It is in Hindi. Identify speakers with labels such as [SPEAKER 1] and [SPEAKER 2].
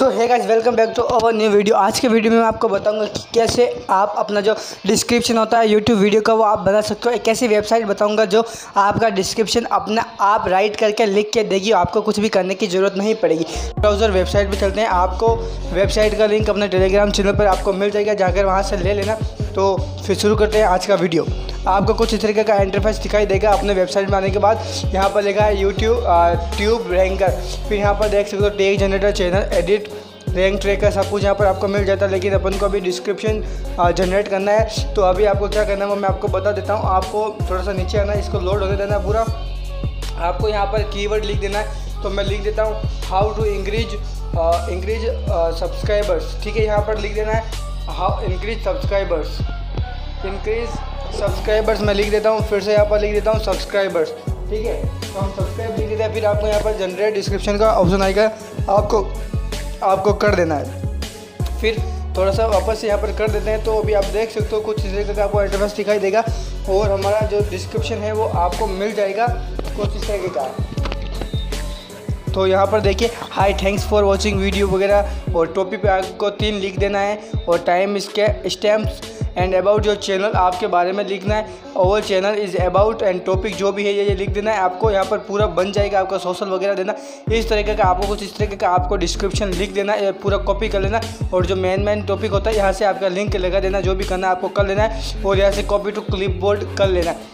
[SPEAKER 1] So hey guys, welcome back to our new video. आज के वीडियो में मैं आपको बताऊंगा कि कैसे आप अपना जो डिस्क्रिप्शन होता है यूट्यूब वीडियो का वो आप बना सकते हो। एक ऐसी वेबसाइट बताऊंगा जो आपका डिस्क्रिप्शन अपना आप राइट करके लिख के देगी, आपको कुछ भी करने की ज़रूरत नहीं पड़ेगी। ब्राउज़र वेबसाइट पे चलते हैं। आपको वेबसाइट का लिंक अपने टेलीग्राम चैनल पर आपको मिल जाएगा, जाकर वहाँ से ले लेना। तो फिर शुरू करते हैं आज का वीडियो। आपको कुछ इस तरीके का इंटरफेस दिखाई देगा अपने वेबसाइट में आने के बाद। यहाँ पर लिखा है ट्यूब रैंकर, फिर यहाँ पर देख सकते हो tag generator, channel edit, rank tracker, सब कुछ यहाँ पर आपको मिल जाता है। लेकिन अपन को अभी डिस्क्रिप्शन जनरेट करना है, तो अभी आपको क्या करना है वो मैं आपको बता देता हूँ। आपको थोड़ा सा नीचे आना है, इसको लोड होने देना है पूरा। आपको यहाँ पर कीवर्ड लिख देना है, तो मैं लिख देता हूँ हाउ टू इंक्रीज सब्सक्राइबर्स। ठीक है, यहाँ पर लिख देना है हाउ इंक्रीज सब्सक्राइबर्स मैं लिख देता हूँ। फिर से यहाँ पर लिख देता हूँ सब्सक्राइबर्स। ठीक है, तो हम सब्सक्राइब लिख देते हैं। फिर आपको यहाँ पर जनरेट डिस्क्रिप्शन का ऑप्शन आएगा, आपको कर देना है। फिर थोड़ा सा वापस से यहाँ पर कर देते हैं। तो अभी आप देख सकते हो कुछ इस तरीके का आपको इंटरफेस दिखाई देगा और हमारा जो डिस्क्रिप्शन है वो आपको मिल जाएगा कुछ इस तरीके का। तो यहाँ पर देखिए hi thanks for watching video वगैरह, और टॉपिक पे आपको 3 लिख देना है, और टाइम इसके stamps and about your channel आपके बारे में लिखना है। Over channel is about and topic जो भी है ये लिख देना है। आपको यहाँ पर पूरा बन जाएगा, आपका सोशल वगैरह देना। इस तरीके का आपको कुछ इस तरीके का आपको डिस्क्रिप्शन लिख देना है, पूरा कॉपी कर लेना। और जो मेन टॉपिक होता है यहाँ से आपका लिंक लगा देना, जो भी करना है आपको कर लेना है, और यहाँ से कॉपी टू क्लिपबोर्ड कर लेना है।